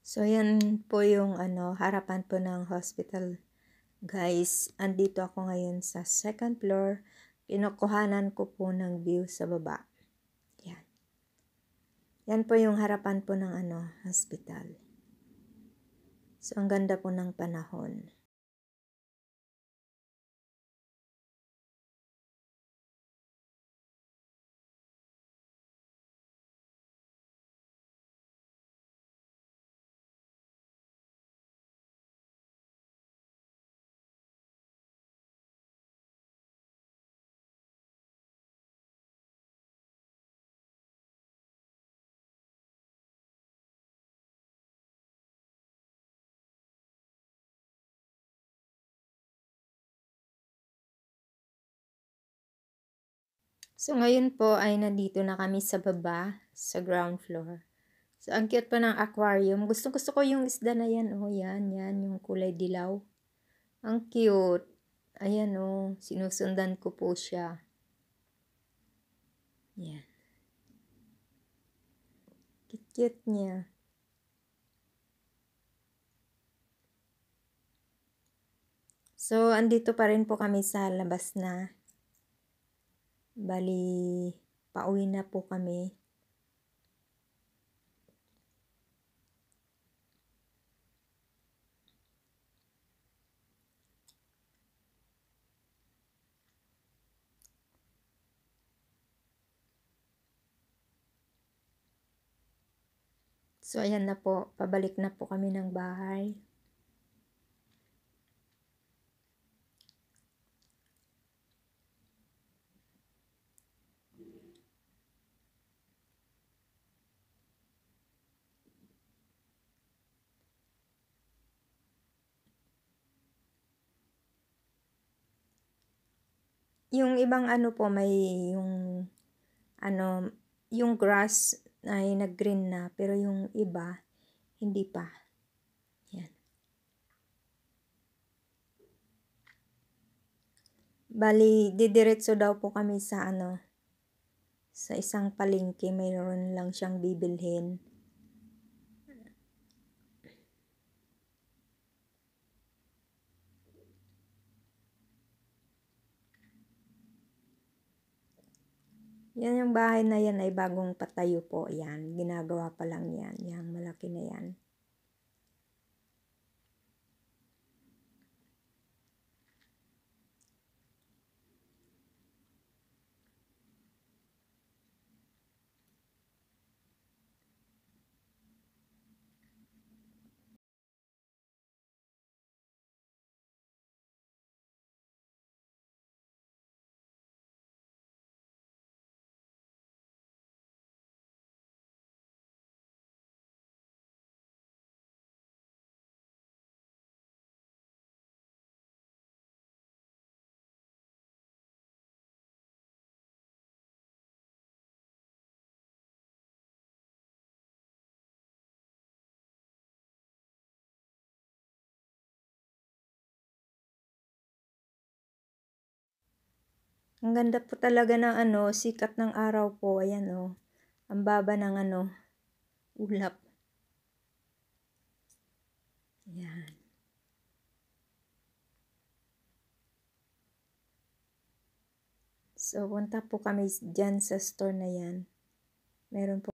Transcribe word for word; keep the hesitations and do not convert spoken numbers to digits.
So, yan po yung ano, harapan po ng hospital. Guys, andito ako ngayon sa second floor. Kinukuhanan ko po ng view sa baba. Yan. Yan po yung harapan po ng ano, hospital. So, ang ganda po ng panahon. So, ngayon po ay nandito na kami sa baba, sa ground floor. So, ang cute po ng aquarium. Gusto gusto ko yung isda na yan. Oh, yan, yan, yung kulay dilaw. Ang cute. Ayan, oh, sinusundan ko po siya. Yan. Cute niya. So, andito pa rin po kami sa labas na. Bali, pauwi na po kami. So, ayan na po. Pabalik na po kami ng bahay. Yung ibang ano po, may yung ano, yung grass ay nag-green na, pero yung iba, hindi pa. Yan. Bali, didiretso daw po kami sa ano, sa isang palengke, mayroon lang siyang bibilhin. Yan yung bahay na yan ay bagong patayo po. Yan, ginagawa pa lang yan. Yang malaki na yan. Ang ganda po talaga ng ano, sikat ng araw po. Ayan oh. Ang baba ng ano, ulap. Ayan. So, punta po kami dyan sa store na yan. Meron po